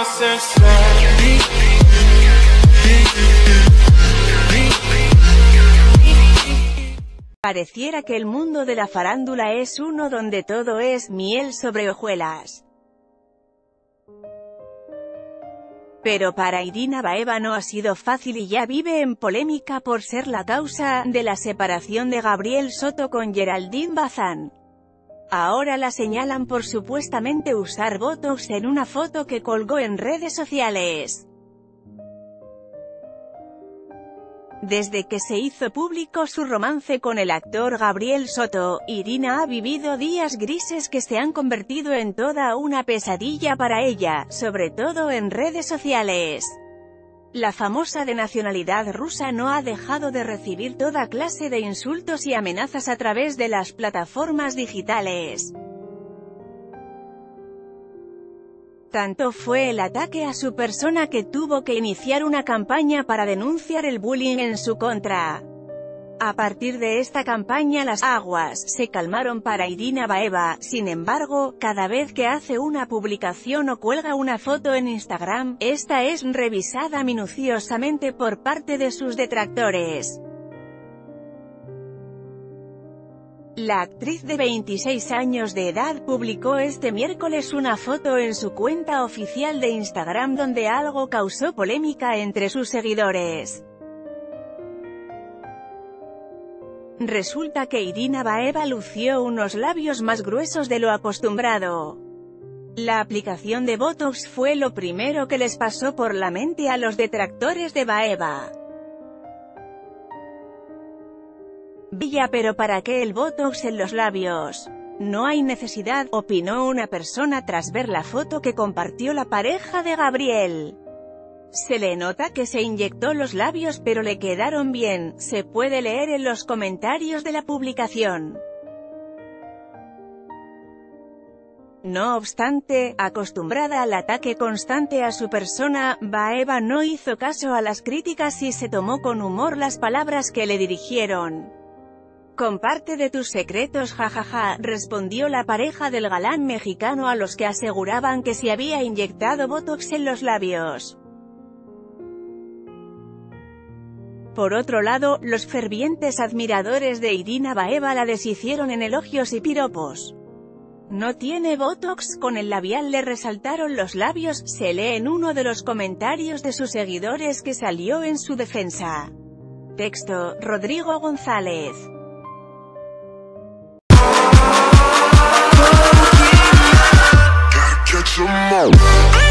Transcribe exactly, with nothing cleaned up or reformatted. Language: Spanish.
Pareciera que el mundo de la farándula es uno donde todo es miel sobre hojuelas. Pero para Irina Baeva no ha sido fácil y ya vive en polémica por ser la causa de la separación de Gabriel Soto con Geraldine Bazán. Ahora la señalan por supuestamente usar botox en una foto que colgó en redes sociales. Desde que se hizo público su romance con el actor Gabriel Soto, Irina ha vivido días grises que se han convertido en toda una pesadilla para ella, sobre todo en redes sociales. La famosa de nacionalidad rusa no ha dejado de recibir toda clase de insultos y amenazas a través de las plataformas digitales. Tanto fue el ataque a su persona que tuvo que iniciar una campaña para denunciar el bullying en su contra. A partir de esta campaña las aguas se calmaron para Irina Baeva. Sin embargo, cada vez que hace una publicación o cuelga una foto en Instagram, esta es revisada minuciosamente por parte de sus detractores. La actriz de veintiséis años de edad publicó este miércoles una foto en su cuenta oficial de Instagram donde algo causó polémica entre sus seguidores. Resulta que Irina Baeva lució unos labios más gruesos de lo acostumbrado. La aplicación de botox fue lo primero que les pasó por la mente a los detractores de Baeva. Villa, pero ¿para qué el botox en los labios? No hay necesidad, opinó una persona tras ver la foto que compartió la pareja de Gabriel. Se le nota que se inyectó los labios pero le quedaron bien, se puede leer en los comentarios de la publicación. No obstante, acostumbrada al ataque constante a su persona, Baeva no hizo caso a las críticas y se tomó con humor las palabras que le dirigieron. «Comparte de tus secretos, jajaja», respondió la pareja del galán mexicano a los que aseguraban que se había inyectado botox en los labios. Por otro lado, los fervientes admiradores de Irina Baeva la deshicieron en elogios y piropos. «No tiene botox, con el labial le resaltaron los labios», se lee en uno de los comentarios de sus seguidores que salió en su defensa. Texto: Rodrigo González. Catch 'em all.